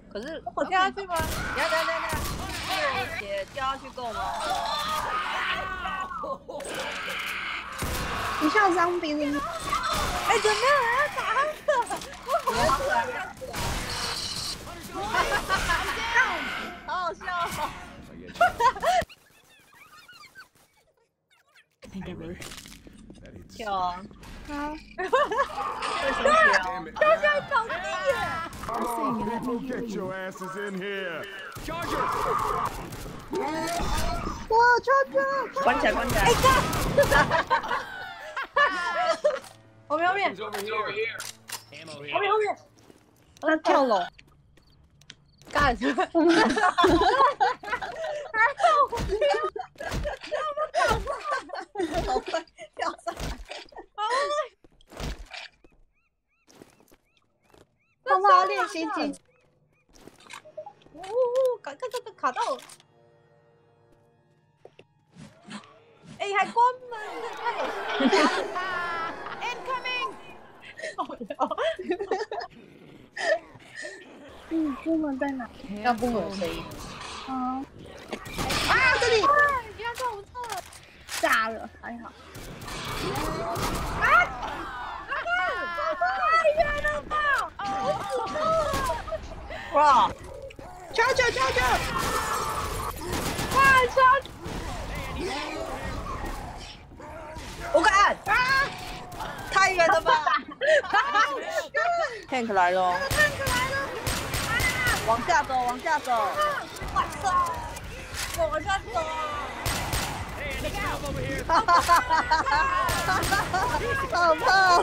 可是我掉下去吗？ 等下，这血掉下去够吗？ 你上伤兵， 哎，怎么没有人要打他？我好可爱。好好笑哦！跳啊！ 好， 为什么跳？ 掉下草地耶！ People, get your asses in here! Charger! 我车， 关起来，关起来！ 哎干！后面，后面， 后面， 他跳楼， 干！ 我们好快跳上来！ 我们要练习技。 呜，卡到了！哎，还关门，这太有心了 ！Incoming！ 好聊。 部门在哪？ 要不有声音。 啊！这里不要看我错了。 炸了，还好。 太远了吧！ 哇！ 球！ 快穿！ 我敢！太远了吧！Tank 来了！往下走，往下走！ 快走！往下走！ 哈哈哈哈哈！好胖！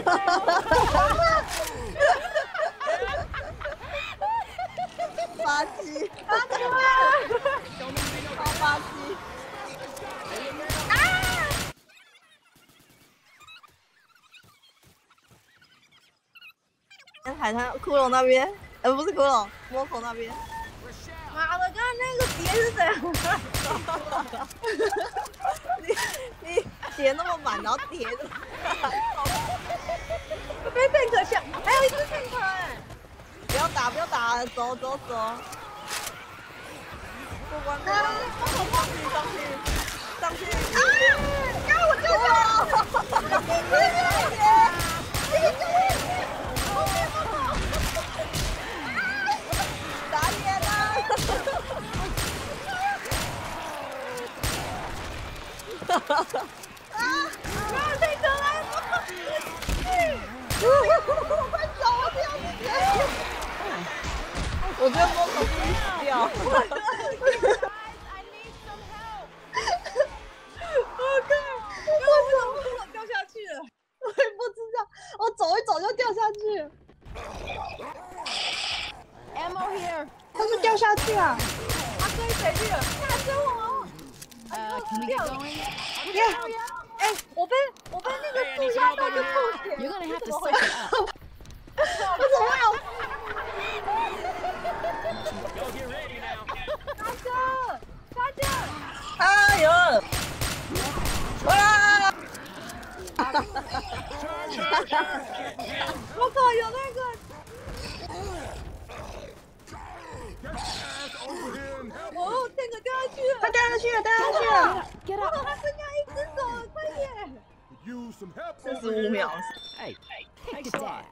巴西，好巴西！海滩骷髅那边，不是骷髅，摸口那边。 妈的，刚刚那个碟是怎样？ 你叠那么满，然后叠着， 被 tank 抢，还有一只 tank 哎！ 不要打，走。过关，上去！啊！刚我救了！打野了！ tank 来了！ 快走！我不要死！我觉得摸口必须死掉。 我掉下去了， 我也不知道，我走一走就掉下去了。 Ammo here！ 他是掉下去啊！ 他追谁去了？他追我！掉了！哎，我被那个树压到就吐血。 You're gonna have to suck it up. 我怎么有？ 大哥！ 哎呦！啊！ 我靠，有那个！哦，tank 掉下去了！ 他掉下去了！ Get 我 up. 他剩下一只手了，快点！ Use some help. 45秒。 Hey, take a dance.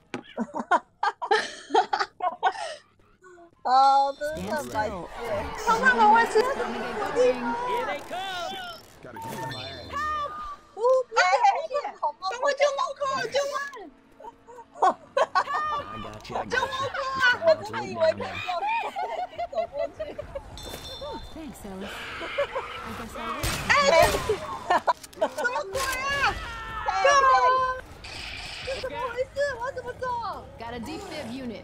哦，真的很白痴。 冲上楼位置。 Here they come. Gotta heal my ass. 赶快救猫哥！救猫！ I got you. 我真的以为可以走过去。 Thanks, Ellis. I guess I will. 什么鬼啊？ 这怎么回事？我要怎么走？ Got a defib unit.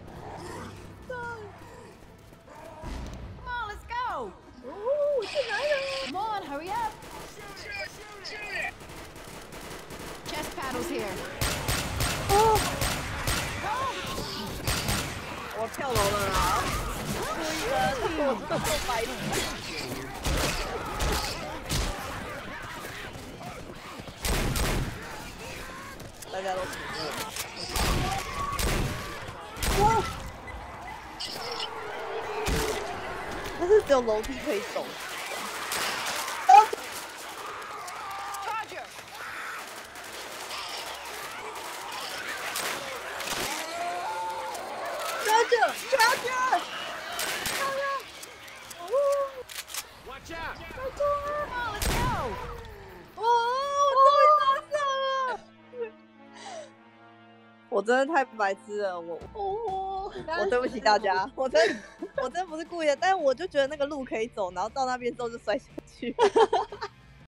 Come on, let's go. 哦，进来了！ Come on, hurry up. Chest paddles here. 我跳楼了啦！我真的够白痴。大家都死了。 但是只有楼梯可以走。 Charger. Charger！ Watch out! Come on, let's go. 哦，我终于拿上了！我真的太白痴了，我对不起大家，我真不是故意的，但是我就觉得那个路可以走，然后到那边之后就摔下去。